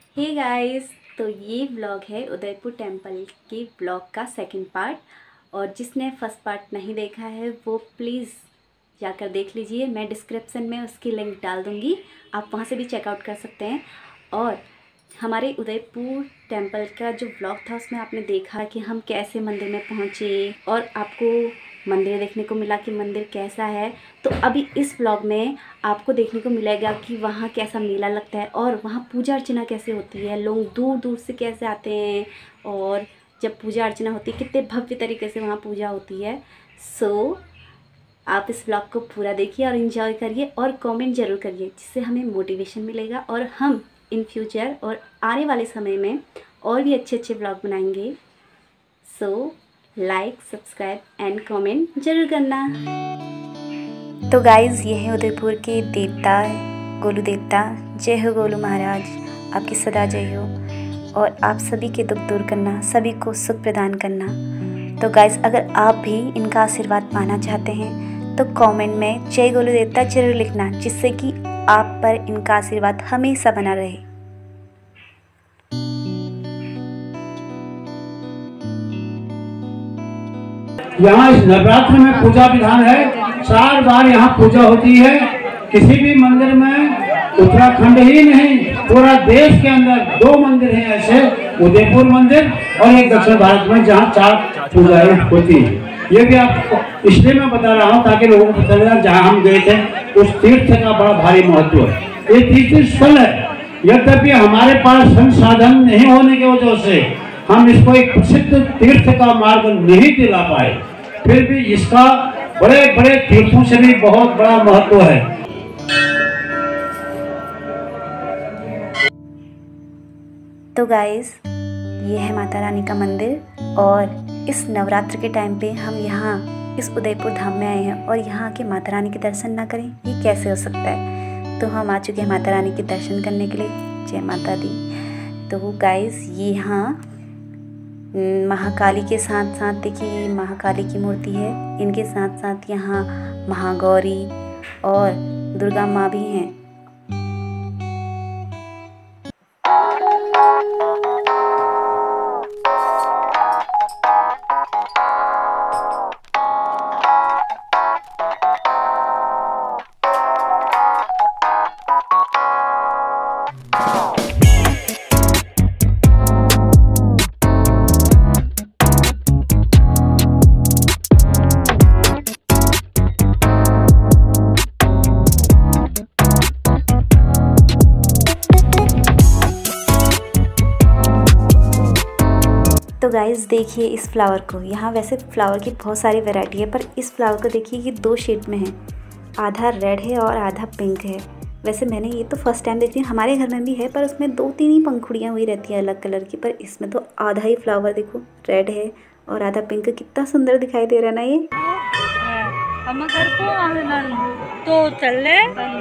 Hey guys, तो ये vlog है उदयपुर टेम्पल के व्लॉग का सेकंड पार्ट। और जिसने फर्स्ट पार्ट नहीं देखा है वो प्लीज़ जाकर देख लीजिए। मैं डिस्क्रिप्शन में उसकी लिंक डाल दूँगी, आप वहाँ से भी चेकआउट कर सकते हैं। और हमारे उदयपुर टेम्पल का जो व्लॉग था उसमें आपने देखा कि हम कैसे मंदिर में पहुँचे और आपको मंदिर देखने को मिला कि मंदिर कैसा है। तो अभी इस व्लॉग में आपको देखने को मिलेगा कि वहाँ कैसा मेला लगता है और वहाँ पूजा अर्चना कैसे होती है, लोग दूर दूर से कैसे आते हैं और जब पूजा अर्चना होती है कितने भव्य तरीके से वहाँ पूजा होती है। सो आप इस व्लॉग को पूरा देखिए और इन्जॉय करिए और कमेंट ज़रूर करिए, जिससे हमें मोटिवेशन मिलेगा और हम इन फ्यूचर और आने वाले समय में और भी अच्छे अच्छे व्लॉग बनाएंगे। So like, subscribe and comment ज़रूर करना। तो गाइज़, ये है उदयपुर के देवता गोलू देवता। जय हो गोलू महाराज, आपकी सदा जय हो और आप सभी के दुख दूर करना, सभी को सुख प्रदान करना। तो गाइज़, अगर आप भी इनका आशीर्वाद पाना चाहते हैं तो कमेंट में जय गोलू देवता जरूर लिखना, जिससे कि आप पर इनका आशीर्वाद हमेशा बना रहे। यहाँ इस नवरात्र में पूजा विधान है, 4 बार यहाँ पूजा होती है। किसी भी मंदिर में, उत्तराखंड ही नहीं पूरा देश के अंदर 2 मंदिर हैं ऐसे, उदयपुर मंदिर और एक दक्षिण भारत में, जहाँ 4 पूजाएं होती है। ये भी आपको इसलिए मैं बता रहा हूँ ताकि लोगों को पता लगा, जहाँ हम गए थे उस तीर्थ का बड़ा भारी महत्व है। ये तीर्थ स्थल है, यद्यपि हमारे पास संसाधन नहीं होने की वजह से हम इसको एक प्रसिद्ध तीर्थ का मार्ग नहीं दिला पाए, फिर भी इसका बड़े बड़े तीर्थों से भी बहुत बड़ा महत्व है। तो गाइस, ये है माता रानी का मंदिर और इस नवरात्र के टाइम पे हम यहाँ इस उदयपुर धाम में आए हैं और यहाँ के माता रानी के दर्शन ना करें, ये कैसे हो सकता है। तो हम आ चुके हैं माता रानी के दर्शन करने के लिए। जय माता दी। तो गाइस, ये यहाँ महाकाली के साथ साथ देखिए, महाकाली की मूर्ति है, इनके साथ साथ यहाँ महागौरी और दुर्गा माँ भी हैं। तो गाइज़, देखिए इस फ्लावर को। यहाँ वैसे फ्लावर की बहुत सारी वैरायटी है, पर इस फ्लावर को देखिए कि 2 शेड में है, आधा रेड है और आधा पिंक है। वैसे मैंने ये तो फर्स्ट टाइम देखी, हमारे घर में भी है पर उसमें 2-3 ही पंखुड़ियाँ हुई रहती हैं अलग कलर की, पर इसमें तो आधा ही फ्लावर देखो रेड है और आधा पिंक। कितना सुंदर दिखाई दे रहा है ना ये। तो चले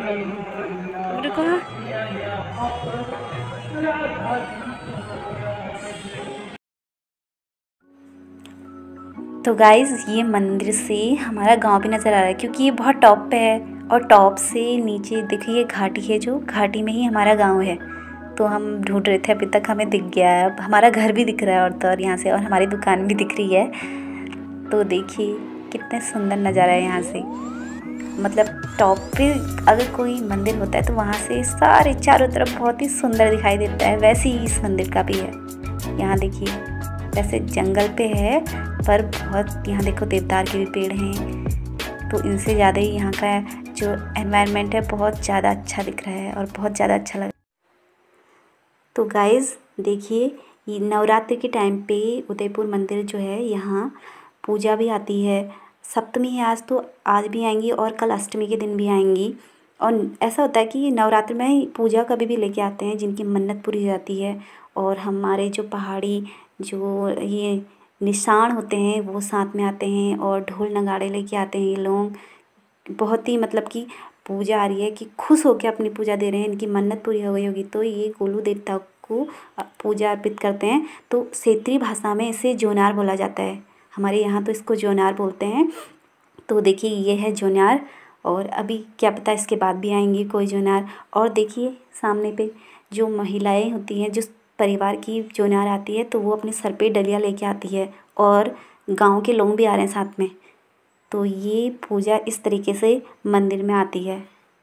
तो गाइज़, ये मंदिर से हमारा गांव भी नज़र आ रहा है, क्योंकि ये बहुत टॉप पे है और टॉप से नीचे देखिए घाटी है, जो घाटी में ही हमारा गांव है। तो हम ढूंढ रहे थे, अभी तक हमें दिख गया है। अब हमारा घर भी दिख रहा है और यहाँ से, और हमारी दुकान भी दिख रही है। तो देखिए कितने सुंदर नज़ारा है यहाँ से। मतलब टॉप पे अगर कोई मंदिर होता है तो वहाँ से सारे चारों तरफ बहुत ही सुंदर दिखाई देता है। वैसे ही इस मंदिर का भी है। यहाँ देखिए, वैसे जंगल पे है पर बहुत, यहाँ देखो देवदार के भी पेड़ हैं, तो इनसे ज़्यादा ही यहाँ का जो एनवायरनमेंट है बहुत ज़्यादा अच्छा दिख रहा है और बहुत ज़्यादा अच्छा लग रहा है। तो गाइज़ देखिए, ये नवरात्रि के टाइम पे उदयपुर मंदिर जो है, यहाँ पूजा भी आती है। सप्तमी है आज, तो आज भी आएंगी और कल अष्टमी के दिन भी आएंगी। और ऐसा होता है कि नवरात्र में पूजा कभी भी लेके आते हैं जिनकी मन्नत पूरी हो जाती है। और हमारे जो पहाड़ी जो ये निशान होते हैं वो साथ में आते हैं और ढोल नगाड़े लेके आते हैं ये लोग। बहुत ही मतलब कि पूजा आ रही है कि खुश होकर अपनी पूजा दे रहे हैं, इनकी मन्नत पूरी हो गई होगी, तो ये गोलू देवता को पूजा अर्पित करते हैं। तो क्षेत्रीय भाषा में इसे जोनार बोला जाता है, हमारे यहाँ तो इसको जोनार बोलते हैं। तो देखिए ये है जोनार, और अभी क्या पता इसके बाद भी आएंगी कोई जोनार। और देखिए सामने पे जो महिलाएं होती हैं, जिस परिवार की चुनार आती है, तो वो अपने सर पे डलिया लेके आती है और गांव के लोग भी आ रहे हैं साथ में। तो ये पूजा इस तरीके से मंदिर में आती है।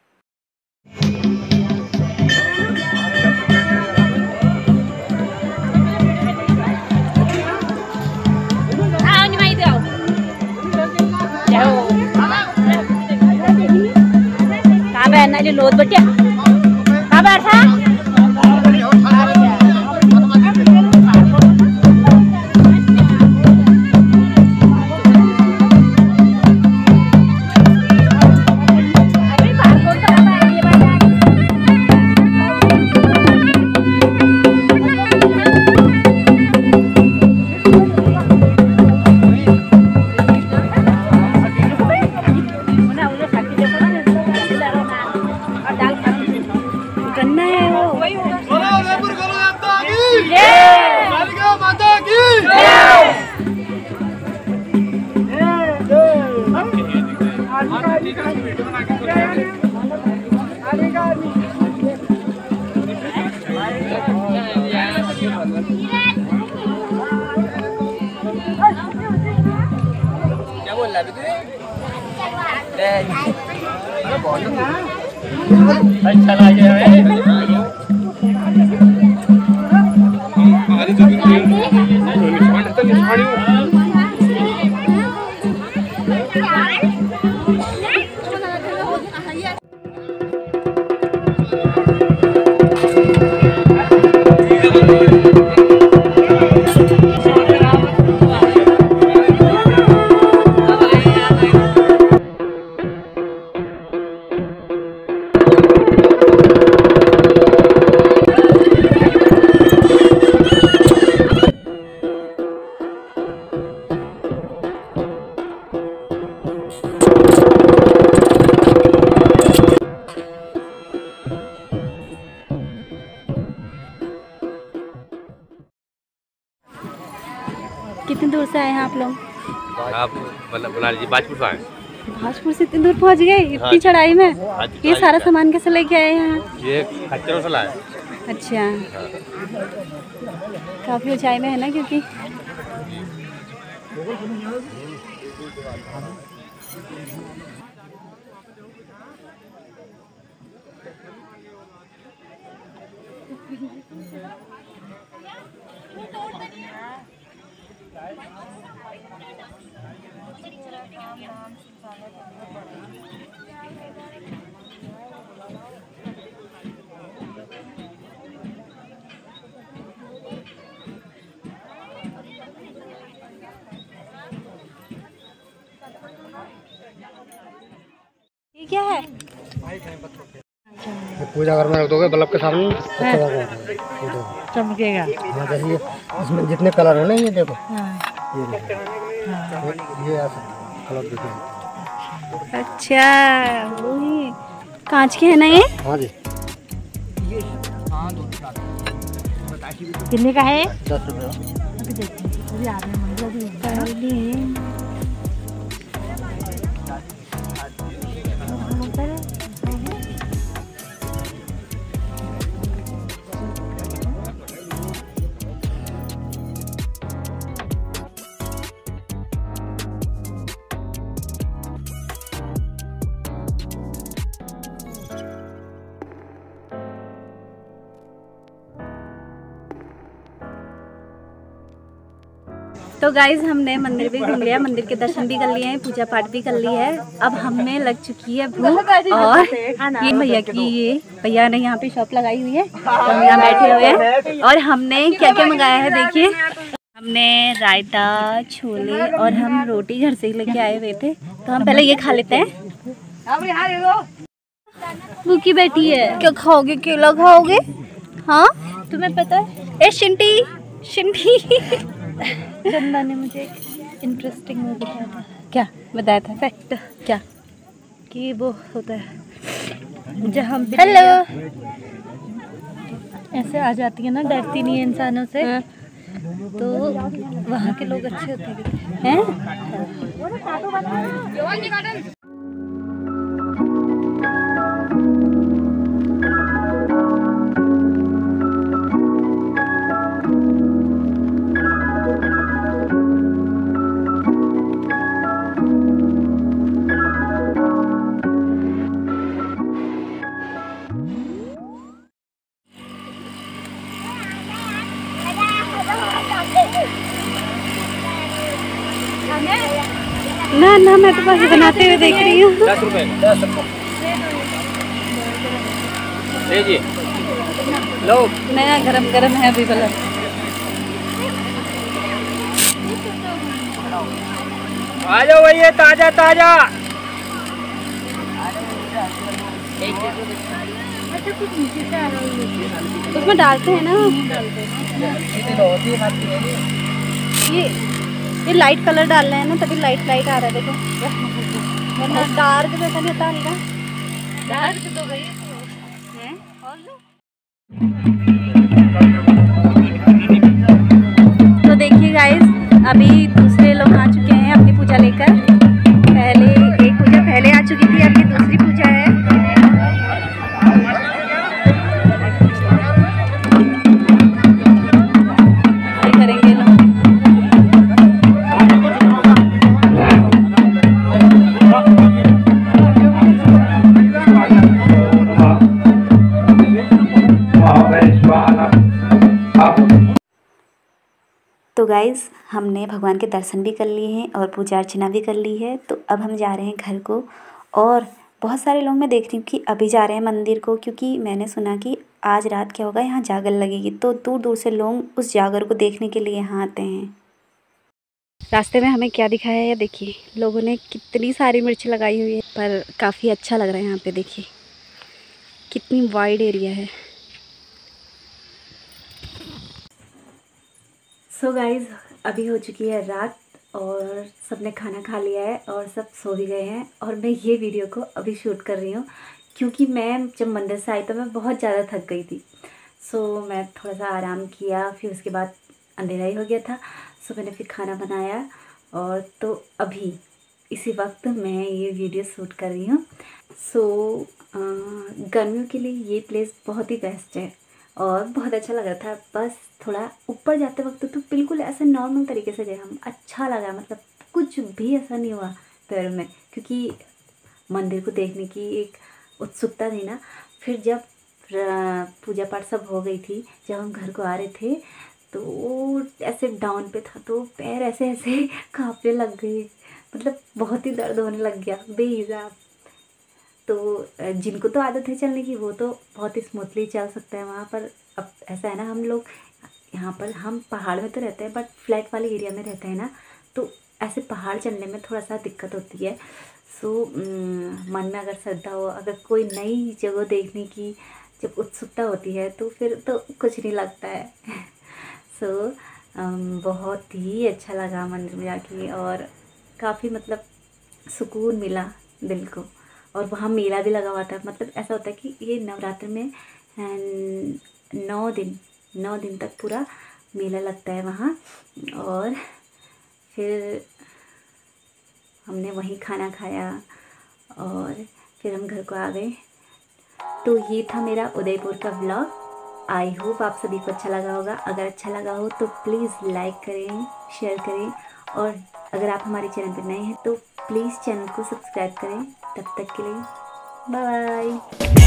लोद बटिया कहाँ बैठा कितनी दूर से आए हैं आप लोग? आप बना लीजिए भाजपुर से आए। भाजपुर से इतनी दूर पहुंच गए इतनी चढ़ाई में? ये सारा सामान कैसे लेके आए हैं? ये खच्चरों से लाए। अच्छा, काफी ऊंचाई में है ना, क्योंकि ये क्या है? पूजा घर में रख दोगे बल्ब के सामने, चमकेगा। हाँ, जैसे इसमें जितने कलर है ना, ये देखो, ये कलर देखो। अच्छा, वही कांच के है ना ये? हाँ जी। कितने का है? 10 रुपये। तो गाइज हमने मंदिर भी घूम लिया, मंदिर के दर्शन भी कर लिए हैं, पूजा पाठ भी कर ली है। अब हमें लग चुकी है भूख और ये भैया की, ये भैया ने यहाँ पे शॉप लगाई हुई है, तो हम यहाँ बैठे हुए हैं। और हमने क्या क्या मंगाया है देखिए, हमने रायता, छोले और हम रोटी घर से लेके आए हुए थे, तो हम पहले ये खा लेते हैं। भूखी बैठी है, क्या खाओगे? केला खाओगे? हाँ, तुम्हें पता है? ए शिंटी, शिंटी चंदा ने मुझे इंटरेस्टिंग वो बताया था। क्या बताया था? फैक्ट। क्या? कि वो होता है जहाँ हेलो ऐसे आ जाती है ना, डरती नहीं है इंसानों से। हाँ। तो वहाँ के लोग अच्छे होते हैं। ना ना, मैं तो बस बनाते हुए देख रही हूँ। 10 रुपए लीजिए, लो। नया गरम गरम है अभी वाला। आ जाओ भैया, ताजा ताजा। उसमें डालते हैं ना, ये लाइट कलर डाल रहे हैं ना, तभी लाइट लाइट आ रहा है। देखो वरना डार्क जैसा नहीं होता, हल्का डार्क तो गई है। तो देखिए गाइस, अभी दूसरे लोग आ चुके हैं अपनी पूजा लेकर। पहले एक पूजा पहले आ चुकी थी, अब ये दूसरी पूजा है। करेंगे लोग। तो गाइज़, हमने भगवान के दर्शन भी कर लिए हैं और पूजा अर्चना भी कर ली है। तो अब हम जा रहे हैं घर को। और बहुत सारे लोग मैं देख रही हूँ कि अभी जा रहे हैं मंदिर को, क्योंकि मैंने सुना कि आज रात क्या होगा, यहाँ जागर लगेगी। तो दूर दूर से लोग उस जागर को देखने के लिए यहाँ आते हैं। रास्ते में हमें क्या दिखाया है, देखिए लोगों ने कितनी सारी मिर्च लगाई हुई है, पर काफ़ी अच्छा लग रहा है यहाँ पे। देखिए कितनी वाइड एरिया है। सो गाइज़, अभी हो चुकी है रात और सबने खाना खा लिया है और सब सो भी गए हैं। और मैं ये वीडियो को अभी शूट कर रही हूँ क्योंकि मैं जब मंदिर से आई तो मैं बहुत ज़्यादा थक गई थी। सो मैं थोड़ा सा आराम किया, फिर उसके बाद अंधेरा ही हो गया था। सो मैंने फिर खाना बनाया और तो अभी इसी वक्त मैं ये वीडियो शूट कर रही हूँ। सो गर्मियों के लिए ये प्लेस बहुत ही बेस्ट है और बहुत अच्छा लग रहा था। बस थोड़ा ऊपर जाते वक्त तो बिल्कुल ऐसे नॉर्मल तरीके से गए हम, अच्छा लगा। मतलब कुछ भी ऐसा नहीं हुआ पैर में, क्योंकि मंदिर को देखने की एक उत्सुकता थी ना। फिर जब पूजा पाठ सब हो गई थी, जब हम घर को आ रहे थे तो ऐसे डाउन पे था तो पैर ऐसे ऐसे कांपने लग गए। मतलब बहुत ही दर्द होने लग गया बेहिसाब। तो जिनको तो आदत है चलने की वो तो बहुत ही स्मूथली चल सकते हैं वहाँ पर। अब ऐसा है ना, हम लोग यहाँ पर हम पहाड़ में तो रहते हैं बट फ्लैट वाले एरिया में रहते हैं ना, तो ऐसे पहाड़ चढ़ने में थोड़ा सा दिक्कत होती है। सो मन में अगर श्रद्धा हो, अगर कोई नई जगह देखने की जब उत्सुकता होती है तो फिर तो कुछ नहीं लगता है। सो बहुत ही अच्छा लगा मंदिर में जाके और काफ़ी मतलब सुकून मिला दिल को। और वहाँ मेला भी लगा हुआ था। मतलब ऐसा होता है कि ये नवरात्र में 9 दिन तक पूरा मेला लगता है वहाँ। और फिर हमने वहीं खाना खाया और फिर हम घर को आ गए। तो ये था मेरा उदयपुर का व्लॉग। आई होप आप सभी को अच्छा लगा होगा। अगर अच्छा लगा हो तो प्लीज़ लाइक करें, शेयर करें और अगर आप हमारे चैनल पर नए हैं तो प्लीज़ चैनल को सब्सक्राइब करें। तब तक के लिए बाय बाय।